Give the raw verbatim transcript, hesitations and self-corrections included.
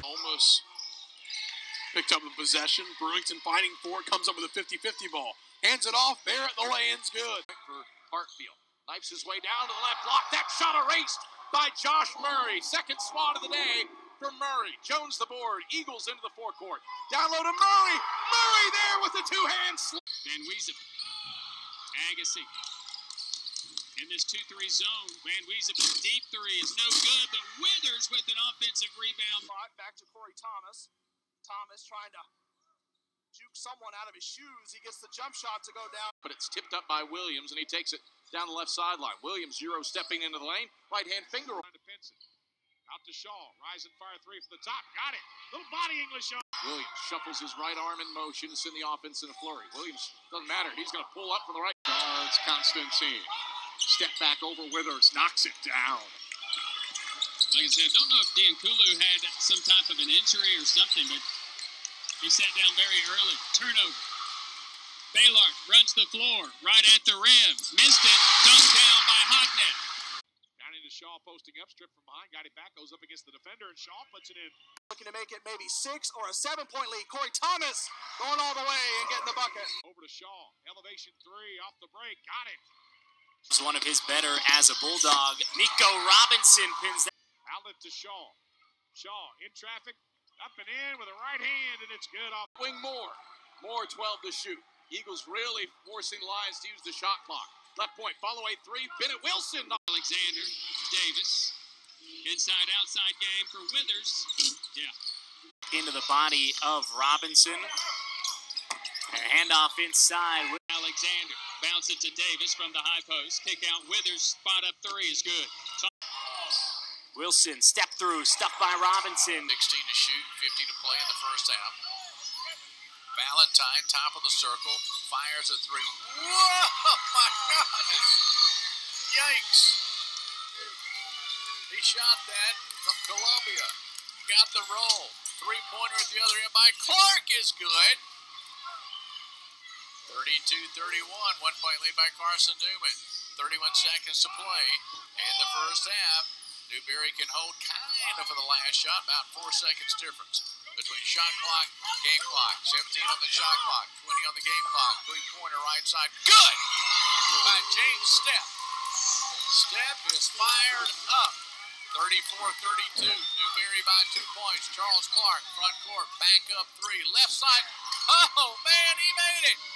Almost picked up the possession. Brewington fighting for it. Comes up with a fifty fifty ball. Hands it off. Barrett, the lay-in's good. For Hartfield. Knifes his way down to the left block. That shot erased by Josh Murray. Second swat of the day from Murray. Jones the board. Eagles into the forecourt. Down low to Murray. Murray there with the two-hand slip. Van Weezip. Agassi. In this two three zone, Van Weezip's deep three is no good, but Withers with an offensive rebound. Back to Corey Thomas. Thomas trying to juke someone out of his shoes. He gets the jump shot to go down. But it's tipped up by Williams, and he takes it down the left sideline. Williams, Euro stepping into the lane. Right-hand finger. To Pinson. Out to Shaw. Rise and fire three from the top. Got it. Little body English on. Williams shuffles his right arm in motion to send the offense in a flurry. Williams, doesn't matter. He's going to pull up from the right. Guards Constantine. Step back over Withers. Knocks it down. Like I said, don't know if Diankulu had some type of an injury or something, but he sat down very early. Turnover. Baylor runs the floor right at the rim. Missed it. Dunked down by Hognet. Down into Shaw posting up. Strip from behind. Got it back. Goes up against the defender, and Shaw puts it in. Looking to make it maybe six or a seven-point lead. Corey Thomas going all the way and getting the bucket. Over to Shaw. Elevation three off the break. Got it. It's one of his better as a Bulldog. Nico Robinson pins that. Outlet to Shaw. Shaw in traffic. Up and in with a right hand, and it's good off. Wing Moore. Moore twelve to shoot. Eagles really forcing Lions to use the shot clock. Left point, follow a three. Bennett Wilson. Alexander Davis. Inside outside game for Withers. Yeah. Into the body of Robinson. And a handoff inside. Alexander. Bounce it to Davis from the high post. Kick out Withers. Spot up three is good. Wilson, step through, stuffed by Robinson. sixteen to shoot, fifty to play in the first half. Valentine, top of the circle, fires a three. Whoa, my goodness. Yikes. He shot that from Columbia. Got the roll. Three-pointer at the other end by Clark is good. thirty-two thirty-one, one-point lead by Carson Newman. thirty-one seconds to play in the first half. Newberry can hold kind of for the last shot, about four seconds difference between shot clock, game clock. seventeen on the shot clock, twenty on the game clock. Three-pointer right side, good by James Stepp. Stepp is fired up. thirty-four thirty-two, Newberry by two points. Charles Clark, front court, back up three, left side. Oh man, he made it.